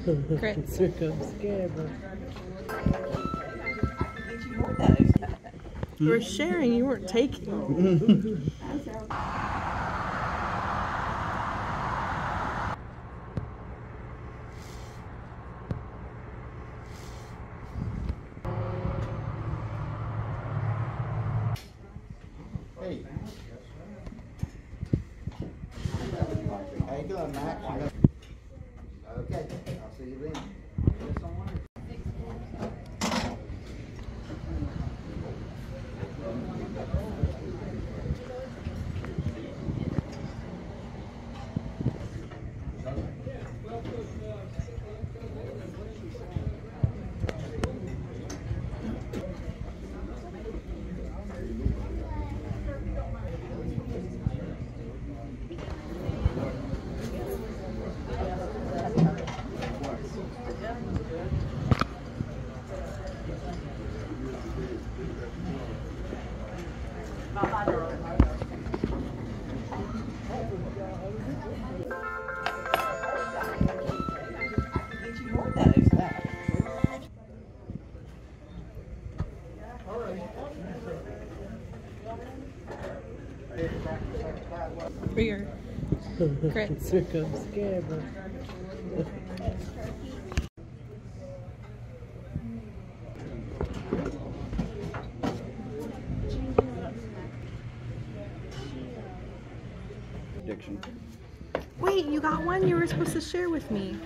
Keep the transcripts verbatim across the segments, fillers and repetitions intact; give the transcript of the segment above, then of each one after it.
Grits. Here comes Scammer. You were sharing, you weren't taking. Hey. How you doing, Max? Okay, I'll see you then. For your grits. Here comes Scammer. Addiction. Wait, you got one you were supposed to share with me.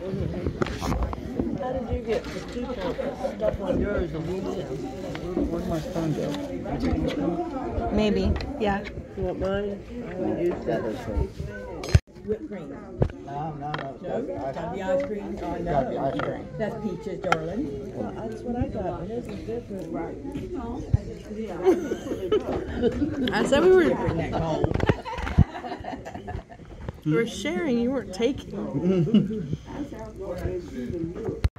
How did you get the two stuff on yours and we didn't? Where'd my phone go? Maybe, yeah. You want mine? I haven't used That it. is cool. Whipped cream. No, no, no. No? Got the ice cream? Oh, no. Got the ice cream. That's peaches, darling. Well, that's what I got, and this is different. Right. I said we were, Bring that cold. we were sharing, you weren't taking.